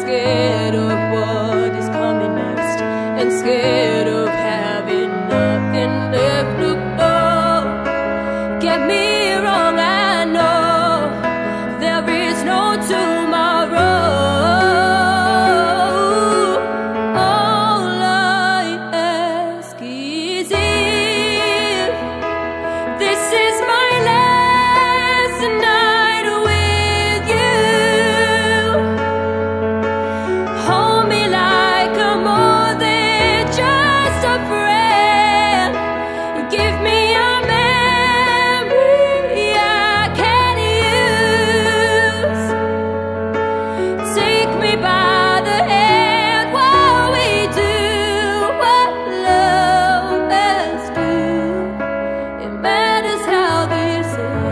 scared of what is coming next, and scared of having nothing left to go. Get me wrong, I know there is no tomorrow. All I ask is if this is my last night with you. Hold me like I'm more than just a friend. Give me a memory I can use. Take me by the hand while we do what lovers do. It matters how this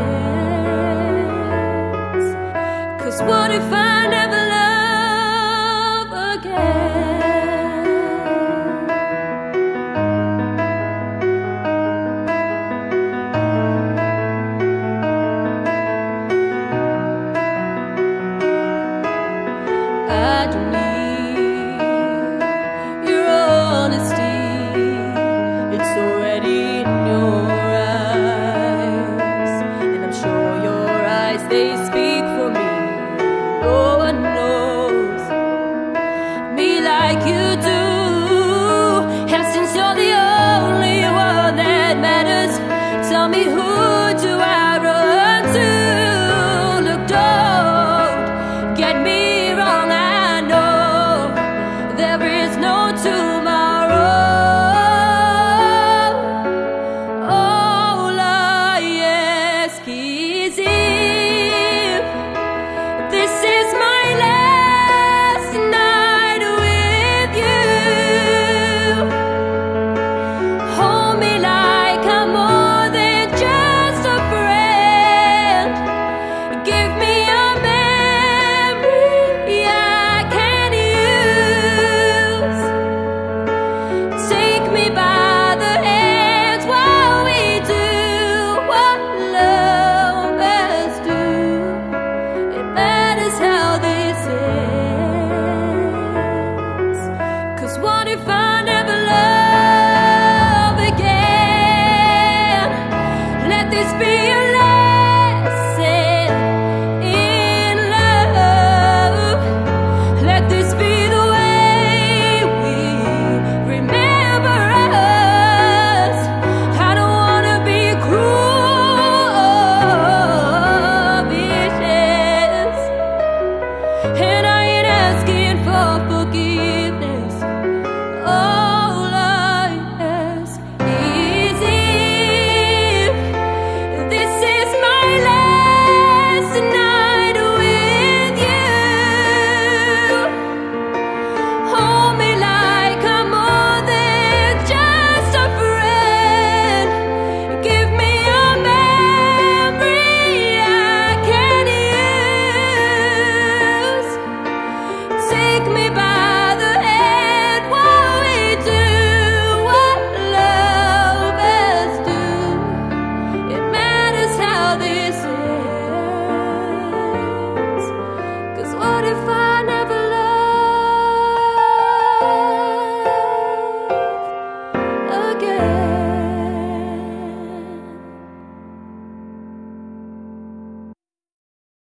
ends. 'Cause what if I never love again? I don't need your honesty. It's already in your eyes, and I'm sure your eyes, they speak